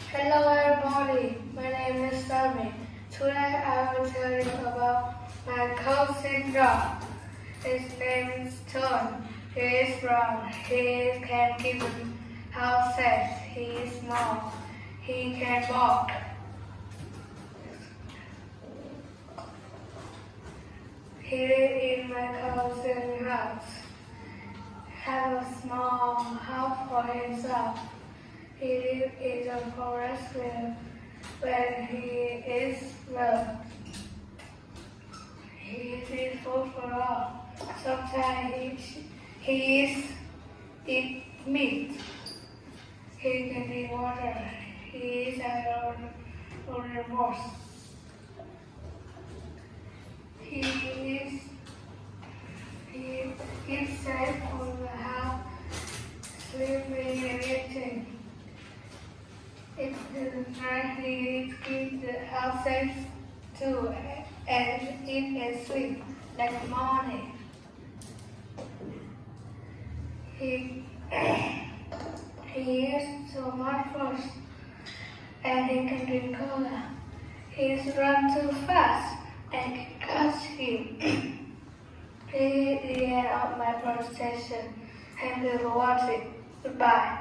Hello everybody, my name is Sammy. Today I will tell you about my cousin John. His name is Tuấn. He is brown. He can keep house safe. He is small. He can walk. He lives in my cousin's house. Have a small house for himself. He lives in a forest when he is well. He eats food for all. Sometimes he eats meat. He can drink water. He is on remorse. He keeps safe on the house, sleeping and eating. It's nice he keeps the house safe too, and eat and sleep like morning. He eats so much food, and he can drink cola. He's run too fast and can catch him. This is the end of my presentation. Thank you for watching. Goodbye.